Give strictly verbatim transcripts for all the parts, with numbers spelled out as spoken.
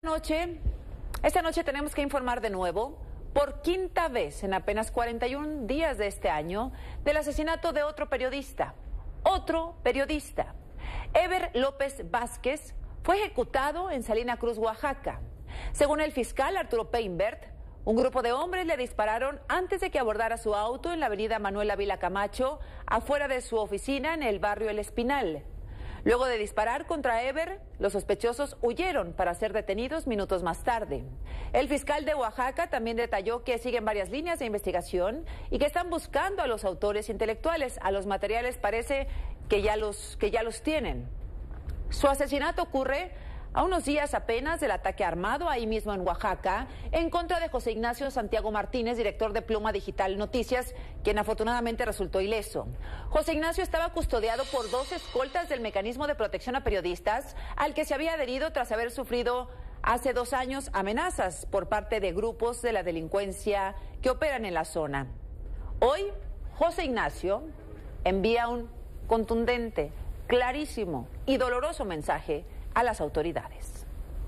Noche, esta noche tenemos que informar de nuevo, por quinta vez en apenas cuarenta y un días de este año, del asesinato de otro periodista. Otro periodista. Eber López Vázquez fue ejecutado en Salina Cruz, Oaxaca. Según el fiscal Arturo Peinbert, un grupo de hombres le dispararon antes de que abordara su auto en la avenida Manuel Ávila Camacho, afuera de su oficina en el barrio El Espinal. Luego de disparar contra Eber, los sospechosos huyeron para ser detenidos minutos más tarde. El fiscal de Oaxaca también detalló que siguen varias líneas de investigación y que están buscando a los autores intelectuales. A los materiales parece que ya los, que ya los tienen. Su asesinato ocurre a unos días apenas del ataque armado ahí mismo en Oaxaca en contra de José Ignacio Santiago Martínez, director de Pluma Digital Noticias, quien afortunadamente resultó ileso. José Ignacio estaba custodiado por dos escoltas del Mecanismo de Protección a Periodistas, al que se había adherido tras haber sufrido hace dos años amenazas por parte de grupos de la delincuencia que operan en la zona. Hoy, José Ignacio envía un contundente, clarísimo y doloroso mensaje a las autoridades.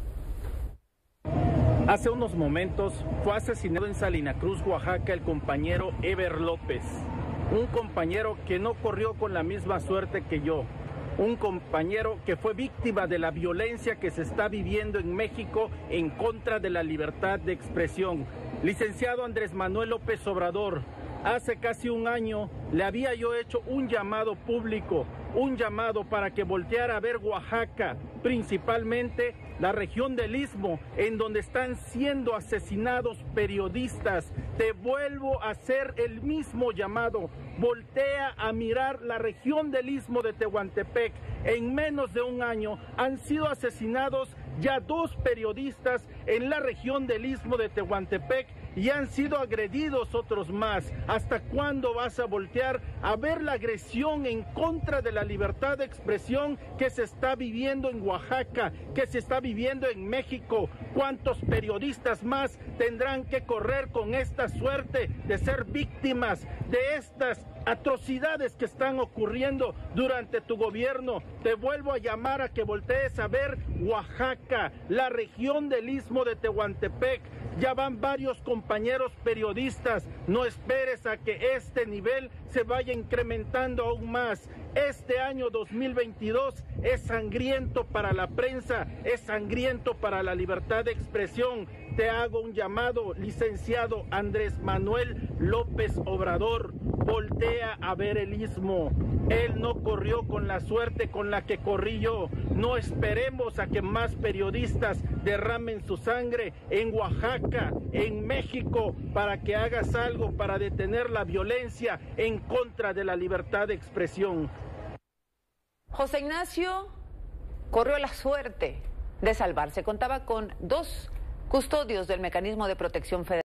Hace unos momentos fue asesinado en Salina Cruz, Oaxaca, el compañero Eber López, un compañero que no corrió con la misma suerte que yo, un compañero que fue víctima de la violencia que se está viviendo en México en contra de la libertad de expresión. Licenciado Andrés Manuel López Obrador, hace casi un año le había yo hecho un llamado público, un llamado para que volteara a ver Oaxaca, principalmente la región del Istmo, en donde están siendo asesinados periodistas. Te vuelvo a hacer el mismo llamado. Voltea a mirar la región del Istmo de Tehuantepec. En menos de un año han sido asesinados ya dos periodistas en la región del Istmo de Tehuantepec y han sido agredidos otros más. ¿Hasta cuándo vas a voltear a ver la agresión en contra de la libertad de expresión que se está viviendo en Oaxaca, que se está viviendo en México? ¿Cuántos periodistas más tendrán que correr con esta suerte de ser víctimas de estas atrocidades que están ocurriendo durante tu gobierno? Te vuelvo a llamar a que voltees a ver Oaxaca, la región del Istmo de Tehuantepec. Ya van varios compañeros periodistas. No esperes a que este nivel se vaya incrementando aún más. Este año dos mil veintidós es sangriento para la prensa, es sangriento para la libertad de expresión. Te hago un llamado, licenciado Andrés Manuel López Obrador, voltea a ver el Istmo. Él no corrió con la suerte con la que corrí yo. No esperemos a que más periodistas derramen su sangre en Oaxaca, en México, para que hagas algo para detener la violencia en contra de la libertad de expresión. José Ignacio corrió la suerte de salvarse. Contaba con dos custodios del Mecanismo de Protección Federal.